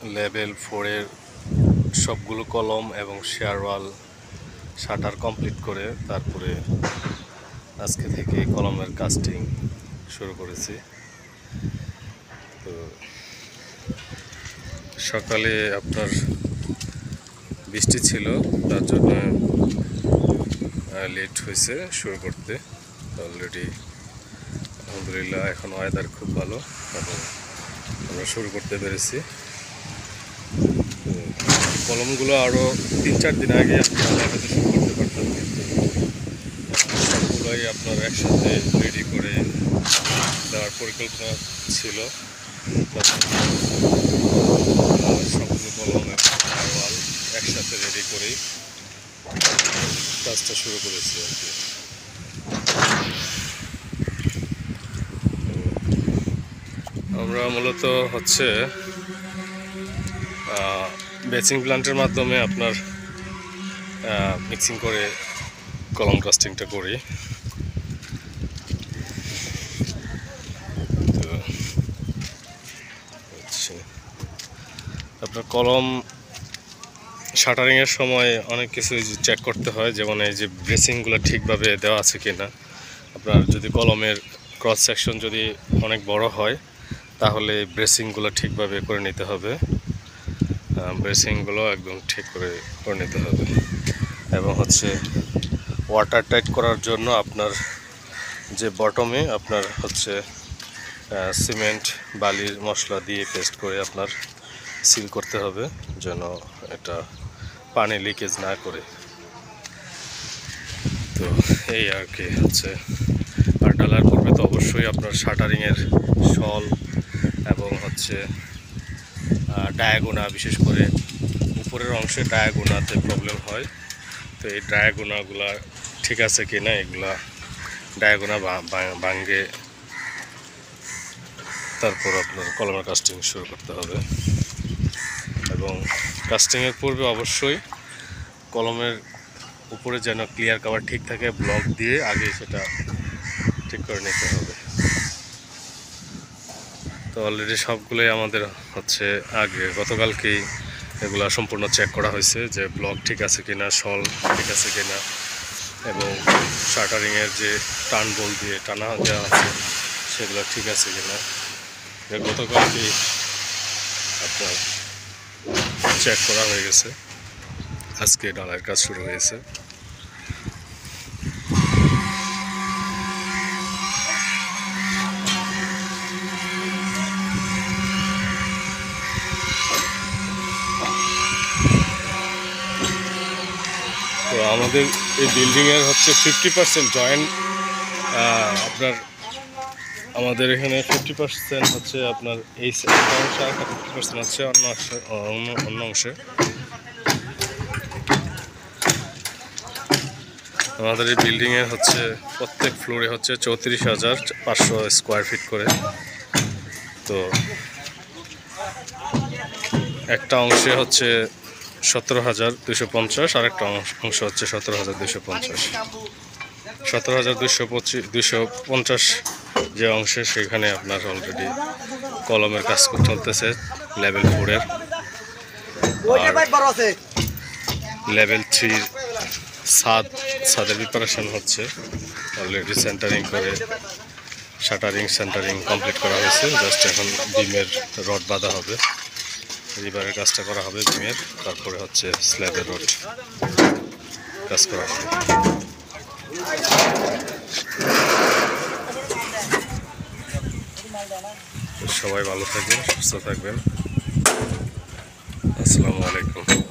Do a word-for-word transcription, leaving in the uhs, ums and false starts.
Level ফোরের সবগুলো কলম এবং শেয়ার ওয়াল শাটার কমপ্লিট করে তারপরে আজকে থেকে কলমের কাস্টিং শুরু করেছি। তো সকালে আপনার বৃষ্টি ছিল, তার জন্য লেট হয়েছে শুরু করতে। অলরেডি আলহামদুলিল্লাহ এখন ওয়েদার খুব ভালো এবং আমরা শুরু করতে পেরেছি। কলমগুলো আরও তিন চার দিন আগে আপনি লাগাতে শুরু করতে পারতেন, কিন্তু সবগুলোই আপনার একসাথে রেডি করে দেওয়ার পরিকল্পনা ছিল। সবগুলো কলম ওয়াল একসাথে রেডি করেই কাজটা শুরু করেছি আর কি। আমরা মূলত হচ্ছে বেচিং প্ল্যান্টের মাধ্যমে আপনার মিক্সিং করে কলম কাস্টিংটা করি। তো আপনার কলম শাটারিংয়ের সময় অনেক কিছু চেক করতে হয়, যেমন এই যে ব্রেসিংগুলো ঠিকভাবে দেওয়া আছে কিনা। আপনার যদি কলমের ক্রস সেকশন যদি অনেক বড় হয় তাহলে ব্রেসিংগুলো ঠিকভাবে করে নিতে হবে, ব্রেসিংগুলো একদম ঠিক করে করে নিতে হবে। এবং হচ্ছে ওয়াটার টাইট করার জন্য আপনার যে বটমে আপনার হচ্ছে সিমেন্ট বালির মশলা দিয়ে পেস্ট করে আপনার সিল করতে হবে, যেন এটা পানি লিকেজ না করে। তো এই আর কি হচ্ছে। আর ডালার পূর্বে তো অবশ্যই আপনার শাটারিংয়ের শল এবং হচ্ছে ডায়াগোনা, বিশেষ করে উপরের অংশে ডায়াগোনাতে প্রবলেম হয়। তো এই ডায়াগোনাগুলা ঠিক আছে কি না, এগুলা ডায়াগোনা ভাঙ্গে তারপর আপনার কলমের কাস্টিং শুরু করতে হবে। এবং কাস্টিংয়ের পূর্বে অবশ্যই কলমের উপরে যেন ক্লিয়ার কভার ঠিক থাকে, ব্লক দিয়ে আগে সেটা ঠিক করে নিতে হবে। তো অলরেডি সবগুলোই আমাদের হচ্ছে আগে গতকালকেই এগুলো সম্পূর্ণ চেক করা হয়েছে যে ব্লক ঠিক আছে কিনা, শল ঠিক আছে কিনা, এবং শাটারিংয়ের যে টান বল দিয়ে টানা দেওয়া আছে সেগুলো ঠিক আছে কিনা, গতকালকেই আপনার চেক করা হয়ে গেছে। আজকে ডালার কাজ শুরু হয়েছে। তো আমাদের এই বিল্ডিংয়ের হচ্ছে ফিফটি পার্সেন্ট জয়েন্ট আপনার আমাদের এখানে ফিফটি পার্সেন্ট হচ্ছে আপনার এই অংশে, আর ফিফটি পার্সেন্ট হচ্ছে অন্য অন্য অন্য অংশে। আমাদের এই বিল্ডিংয়ের হচ্ছে প্রত্যেক ফ্লোরে হচ্ছে চৌত্রিশ হাজার পাঁচশো স্কোয়ার ফিট করে। তো একটা অংশে হচ্ছে সতেরো হাজার দুশো পঞ্চাশ, আর একটা অংশ হচ্ছে সতেরো হাজার দুশো পঞ্চাশ। সতেরো হাজার দুশো পঁচিশ দুশো পঞ্চাশ যে অংশে, সেখানে আপনার অলরেডি কলমের কাজ চলতেছে লেভেল ফোরের। লেভেল থ্রির ছাদ ছাদের প্রিপারেশন হচ্ছে। অলরেডি সেন্টারিং করে শাটারিং সেন্টারিং কমপ্লিট করা হয়েছে। জাস্ট এখন বিমের রড বাঁধা হবে, রিবারের কাজটা করা হবে বিমের, তারপরে হচ্ছে স্ল্যাবের রড কাজ করা হবে। সবাই ভালো থাকবেন, সুস্থ থাকবেন। আসসালামু আলাইকুম।